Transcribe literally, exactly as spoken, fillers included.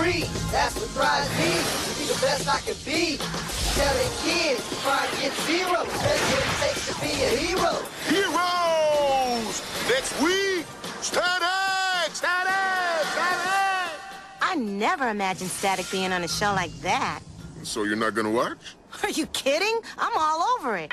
free. That's what drives me to be the best I can be. Tell the kids, try and get zero. That's what it takes to be a hero. Heroes! Next week, Static! Static! Static! I never imagined Static being on a show like that. So you're not gonna watch? Are you kidding? I'm all over it.